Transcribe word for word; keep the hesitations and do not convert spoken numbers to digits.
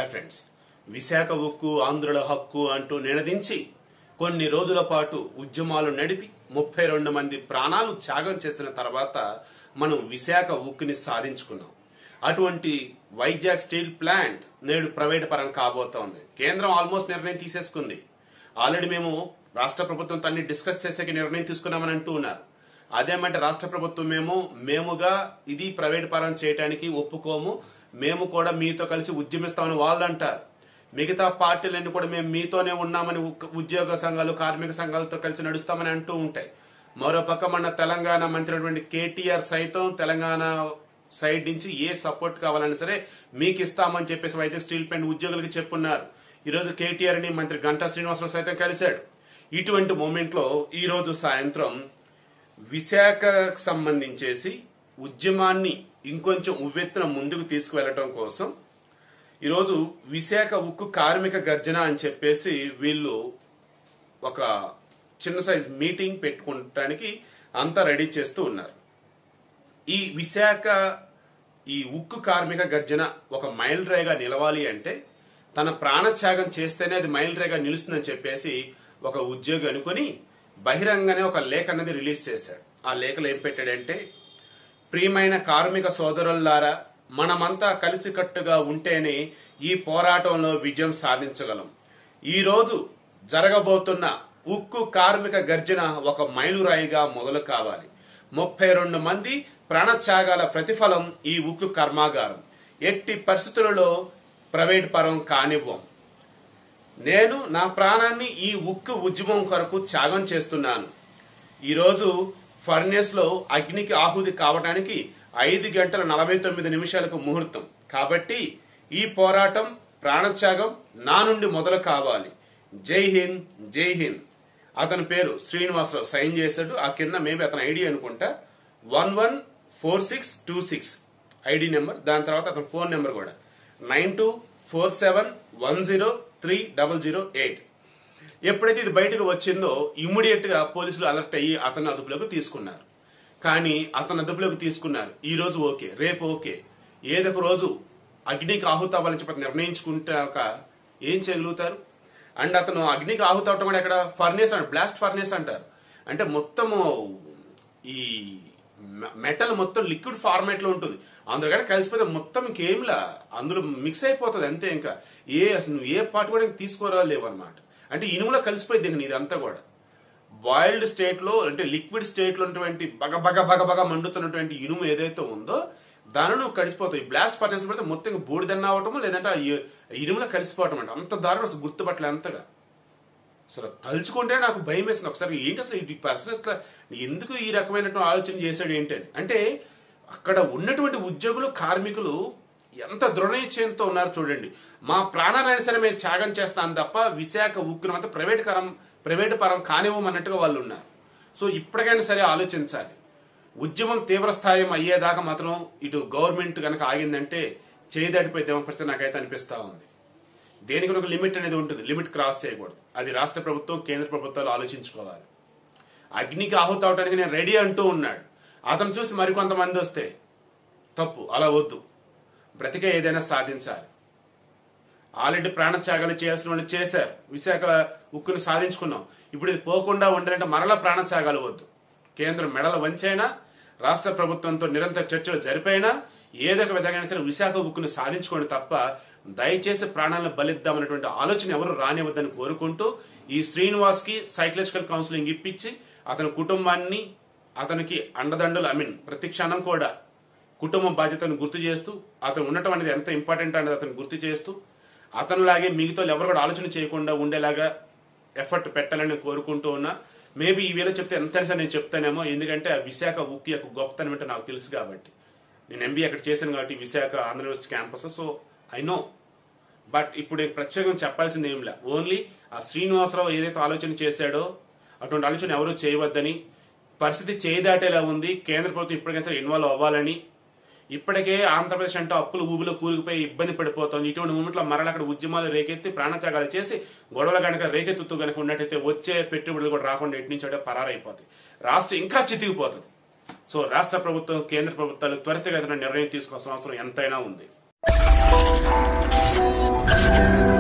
Hi friends, Visakha ఉక్కు ఆంధ్రుల హక్కు అంటూ నినదించి కొన్ని రోజుల పాటు ఉద్యమాలు నడిపి ముప్పై రెండు మంది ప్రాణాలు త్యాగం చేసిన తర్వాత మనం విశాఖ ఉక్కుని సాధించుకున్నాం. అటువంటి వైజాగ్ స్టీల్ ప్లాంట్ నేడు ప్రైవేట్ పరం కాబోతోంది. కేంద్రం ఆల్మోస్ట్ నిర్ణయం తీసేసుకుంది. ఆల్రెడీ మేము రాష్ట్ర ప్రభుత్వంతో అన్ని డిస్కస్ చేసే నిర్ణయం తీసుకున్నామని అంటూ ఉన్నారు. అదేమంటే రాష్ట్ర ప్రభుత్వం మేము మేముగా ఇది ప్రైవేట్ పరం చేయడానికి ఒప్పుకోము, మేము కూడా మీతో కలిసి ఉద్యమిస్తామని వాళ్ళు అంటారు. మిగతా పార్టీలన్నీ కూడా మేము మీతోనే ఉన్నామని ఉద్యోగ సంఘాలు కార్మిక సంఘాలతో కలిసి నడుస్తామని అంటూ ఉంటాయి. మరోపక్క మన తెలంగాణ మంత్రి కేటీఆర్ సైతం తెలంగాణ సైడ్ నుంచి ఏ సపోర్ట్ కావాలన్నా సరే మీకు ఇస్తామని చెప్పేసి వైజాగ్ స్టీల్ ప్లాంట్ ఉద్యోగులకి చెప్పున్నారు. ఈరోజు కేటీఆర్ ని మంత్రి గంటా శ్రీనివాసరావు సైతం కలిశాడు. ఇటువంటి మూమెంట్ లో ఈ రోజు సాయంత్రం విశాఖకు సంబంధించేసి ఉద్యమాన్ని ఇంకొంచెం ఉవ్వెత్తున ముందుకు తీసుకువెళ్లడం కోసం ఈరోజు విశాఖ ఉక్కు కార్మిక గర్జన అని చెప్పేసి వీళ్ళు ఒక చిన్న సైజ్ మీటింగ్ పెట్టుకోవడానికి అంతా రెడీ చేస్తూ ఉన్నారు. ఈ విశాఖ ఈ ఉక్కు కార్మిక గర్జన ఒక మైల్ రేగా నిలవాలి అంటే తన ప్రాణత్యాగం చేస్తేనే అది మైల్ రేగా నిలుస్తుందని చెప్పేసి ఒక ఉద్యోగి అనుకుని బహిరంగానే ఒక లేఖ అనేది రిలీజ్ చేశాడు. ఆ లేఖలో ఏం పెట్టాడంటే, ప్రియమైన కార్మిక సోదరులారా, మనమంతా కలిసికట్టుగా ఉంటేనే ఈ పోరాటంలో విజయం సాధించగలం. ఈరోజు జరగబోతున్న ఉక్కు కార్మిక గర్జన ఒక మైలురాయిగా మొదలు కావాలి. ముప్పై రెండు మంది ప్రాణత్యాగాల ప్రతిఫలం ఈ ఉక్కు కర్మాగారం. ఎట్టి పరిస్థితులలో ప్రైవేట్ పరం కానివ్వం. నేను నా ప్రాణాన్ని ఈ ఉక్కు ఉద్యమం కొరకు త్యాగం చేస్తున్నాను. ఈరోజు ఫర్నేస్ లో అగ్నికి ఆహుతి కావడానికి ఐదు గంటల నలభై తొమ్మిది నిమిషాలకు ముహూర్తం. కాబట్టి ఈ పోరాటం ప్రాణత్యాగం నా నుండి మొదలు కావాలి. జై హింద్, జై హింద్. అతని పేరు శ్రీనివాసరావు సైన్ చేశాడు. ఆ కింద మేబీ అతని ఐడి అనుకుంటా one one four six two six ID number. దాని తర్వాత అతని ఫోన్ నెంబర్ కూడా nine two four seven one zero three double zero eight. ఎప్పుడైతే ఇది బయటకు వచ్చిందో ఇమ్మీడియట్ గా పోలీసులు అలర్ట్ అయ్యి అతను అదుపులోకి తీసుకున్నారు. కానీ అతను అదుపులోకి తీసుకున్నారు. ఈ రోజు ఓకే, రేపు ఓకే, ఏదో ఒక రోజు అగ్నికి ఆహుతి అవ్వాలని చెప్పి నిర్ణయించుకుంటాక ఏం చేయగలుగుతారు? అండ్ అతను అగ్నికి ఆహుతి అవటం కూడా అక్కడ ఫర్నేస్ అంటారు, బ్లాస్ట్ ఫర్నేస్ అంటారు. అంటే మొత్తము ఈ మెటల్ మొత్తం లిక్విడ్ ఫార్మేట్ లో ఉంటుంది. అందులో కానీ కలిసిపోతే మొత్తం ఇంకేంలా అందులో మిక్స్ అయిపోతుంది అంతే. ఇంకా ఏ అసలు నువ్వు ఏ పార్ట్ కూడా తీసుకోరా లేవు అనమాట. అంటే ఇనుములో కలిసిపోయింది ఇంక ఇదంతా కూడా. బాయిల్డ్ స్టేట్ లో అంటే లిక్విడ్ స్టేట్ లో ఉన్నటువంటి బగ బగ బగ బగ మండుతున్నటువంటి ఇనుము ఏదైతే ఉందో దాని నువ్వు కలిసిపోతావు. ఈ బ్లాస్ట్ ఫర్నేస్ పెడితే మొత్తం బూడిదన్న అవటము లేదంటే ఇనుములో కలిసిపోవటం అంటే అంత దారుణం. అసలు గుర్తుపట్టలే అంతగా. అసలు తలుచుకుంటే నాకు భయం వేసింది ఒకసారి. ఏంటి అసలు ఈ పర్సన్ అసలు ఎందుకు ఈ రకమైన ఆలోచన చేశాడు ఏంటి అని. అంటే అక్కడ ఉన్నటువంటి ఉద్యోగులు కార్మికులు ఎంత దృఢనిశ్చయంతో ఉన్నారు చూడండి. మా ప్రాణాలైనా సరే మేము త్యాగం చేస్తాం తప్ప విశాఖ ఉక్కును అంతా ప్రైవేట్ కరం ప్రైవేట్ పరం కానివ్వమన్నట్టుగా వాళ్ళు ఉన్నారు. సో ఇప్పటికైనా సరే ఆలోచించాలి. ఉద్యమం తీవ్రస్థాయి అయ్యేదాకా మాత్రం ఇటు గవర్నమెంట్ కనుక ఆగిందంటే చేయదాటిపోయిద్దామని పరిస్థితి నాకైతే అనిపిస్తా ఉంది. దేనికి ఒక లిమిట్ అనేది ఉంటుంది, లిమిట్ క్రాస్ చేయకూడదు. అది రాష్ట్ర ప్రభుత్వం కేంద్ర ప్రభుత్వాలు ఆలోచించుకోవాలి. అగ్నికి ఆహుతి అవడానికి నేను రెడీ అంటూ ఉన్నాడు. అతను చూసి మరికొంతమంది వస్తే తప్పు, అలా వద్దు. బ్రతికే ఏదైనా సాధించాలి. ఆల్రెడీ ప్రాణత్యాగాలు చేయాల్సిన వాళ్ళు చేశారు. విశాఖ ఉక్కును సాధించుకున్నాం. ఇప్పుడు ఇది పోకుండా ఉండాలంటే మరలా ప్రాణత్యాగాలు వద్దు. కేంద్రం మెడల వంచైనా రాష్ట్ర ప్రభుత్వంతో నిరంతర చర్చలు జరిపైనా ఏదో ఒక విధంగా సరే విశాఖ ఉక్కును సాధించుకోండి తప్ప దయచేసి ప్రాణాలను బలిద్దామనేటువంటి ఆలోచన ఎవరు రానివ్వద్దని కోరుకుంటూ ఈ శ్రీనివాస్ కి సైకలాజికల్ కౌన్సిలింగ్ ఇప్పించి అతని కుటుంబాన్ని అతనికి అండదండలు ఐ మీన్ ప్రతి క్షణం కూడా కుటుంబం బాధ్యతను గుర్తు చేస్తూ అతను ఉండటం అనేది ఎంత ఇంపార్టెంట్ అనేది అతను గుర్తు చేస్తూ అతనిలాగే మిగతా ఎవరు కూడా ఆలోచన చేయకుండా ఉండేలాగా ఎఫర్ట్ పెట్టాలని కోరుకుంటూ ఉన్నా. మేబీ ఈ వేళ చెప్తే ఎంత నేను చెప్తానేమో, ఎందుకంటే ఆ విశాఖ ఉక్కు యొక్క గొప్పతనం ఏంటో నాకు తెలుసు కాబట్టి. నేను ఎంబీఏ అక్కడ చేశాను కాబట్టి Visakha Andhra university campus. So I know. But ఇప్పుడు ప్రత్యేకంగా చెప్పాల్సింది ఏం లే. ఓన్లీ ఆ శ్రీనివాసరావు ఏదైతే ఆలోచన చేశాడో అటువంటి ఆలోచన ఎవరూ చేయవద్దని, పరిస్థితి చేయదాటేలా ఉంది, కేంద్ర ప్రభుత్వం ఇప్పటికైనా సరే ఇన్వాల్వ్ అవ్వాలని. ఇప్పటికే ఆంధ్రప్రదేశ్ అంటే అప్పులు ఊబిలో కూరుకుపోయి ఇబ్బంది పడిపోతుంది. ఇటువంటి మూమెంట్ లో మరలా అక్కడ ఉద్యమాలు రేకెత్తి ప్రాణత్యాగాలు చేసి గొడవలు కనుక రేకెత్తుతూ కనుక ఉన్నట్టయితే వచ్చే పెట్టుబడులు కూడా రాకుండా ఎటు నుంచి అంటే పరారైపోతాయి. రాష్ట్రం ఇంకా చితికిపోతుంది. సో రాష్ట్ర ప్రభుత్వం కేంద్ర ప్రభుత్వాలు త్వరితగతిన నిర్ణయం తీసుకోవాల్సిన అవసరం ఎంతైనా ఉంది. Thank you.